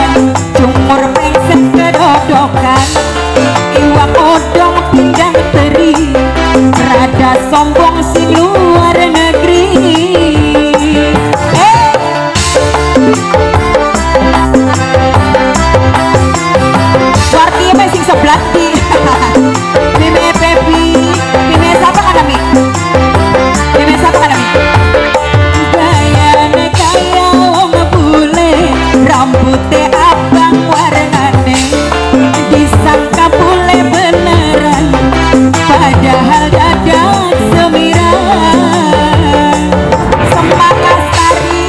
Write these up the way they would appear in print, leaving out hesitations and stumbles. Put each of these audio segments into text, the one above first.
Jumur pengset kedodokan iwak odong pindang teri rada sombong si luar negeri. Warti apa sing sebelah di Mime baby Mime siapa kan Ami? Mime siapa kan Ami? Gayane kaya wong bule rambutnya abang warnane disangka bule beneran padahal dadak semiran. Semangat tari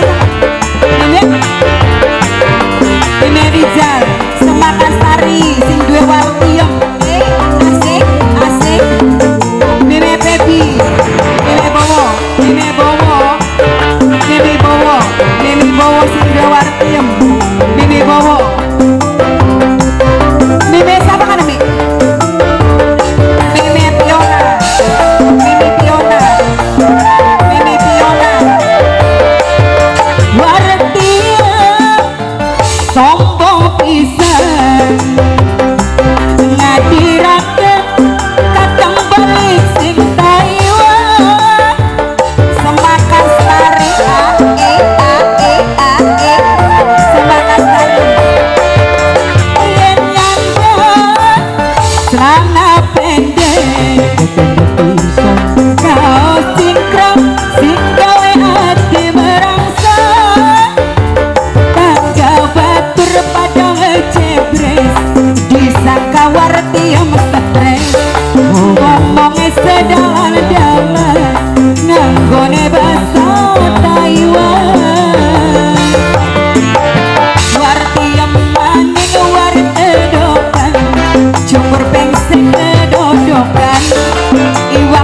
Mime Rizal semangat tari sing duwe wartiem asik asik. Mime baby Mime bowo Mime bowo Mime bowo Mime bowo sing duwe wartiem Mime bowo. Mime siapa kan Mime? Mime Piona Mime Piona Mime Piona wartiem sombong pisan ngadirakeun kadang balik sing Taiwan. Semakan sari semakan sari yen nyandang celana pendek kaos singkrong sing gawe ati merangsang tangga batur pada ngejebres disangka wartiem stres ngomongnya sedalan-dalan nganggone basa Taiwan. Wartiem maning wartedokan jumur pengset kedodokan iwak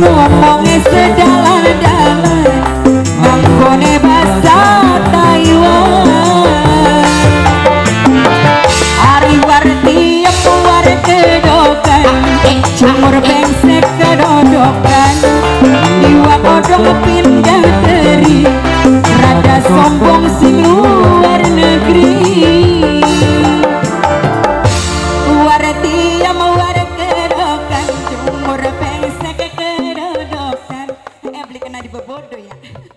ngomongnya sedalan-dalan manggone bahasa Taiwan Ari warti puar kedokan Cumur bengsek kedodokan Iwa kodong pindah teri Rada sombong sing luar negeri Warti mawar kedokan Cumur bengsek kedodokan beli kena di bebodo ya